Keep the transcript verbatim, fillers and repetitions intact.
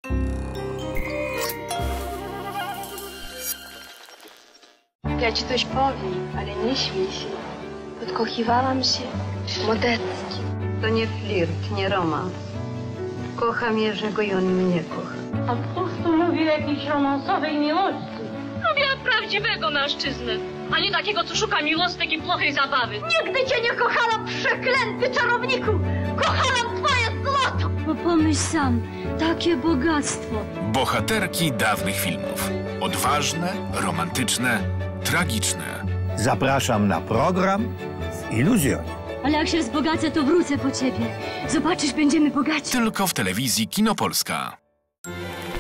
Ja ci coś powiem, ale nie śmiej się. Podkochiwałam się w Modeckim. To nie flirt, nie romans. Kocham Jerzego i on mnie kocha. A któż tu mówi o jakiejś romansowej miłości? Lubię prawdziwego mężczyznę, a nie takiego, co szuka miłostek i plochej zabawy. Nigdy cię nie kochałam, przeklęty czarowniku! Kochałam twoje złoto! Bo pomyśl sam, takie bogactwo. Bohaterki dawnych filmów. Odważne, romantyczne, tragiczne. Zapraszam na program w Iluzjonie. Ale jak się wzbogacę, to wrócę po ciebie. Zobaczysz, będziemy bogaci. Tylko w telewizji Kino Polska.